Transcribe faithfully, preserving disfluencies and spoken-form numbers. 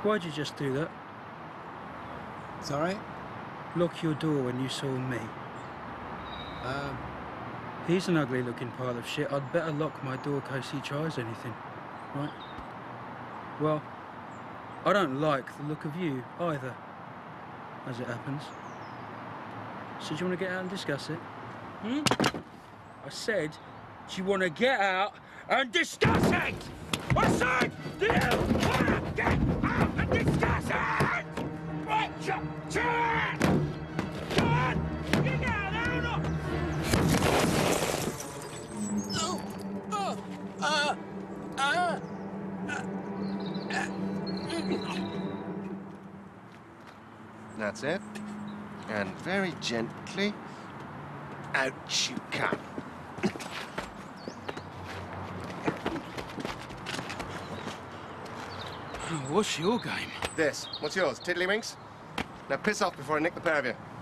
Why'd you just do that? Sorry? Lock your door when you saw me. Um... He's an ugly-looking pile of shit. I'd better lock my door in case he tries anything, right? Well, I don't like the look of you either, as it happens. So do you want to get out and discuss it? Hmm? I said, do you want to get out and discuss it? I said, do you want to get out and discuss it? Right, shut, shut! Go on, get out there or not? Oh! Oh! Uh! Uh! That's it. And very gently, out you come. What's your game? This. What's yours? Tiddlywinks? Now piss off before I nick the pair of you.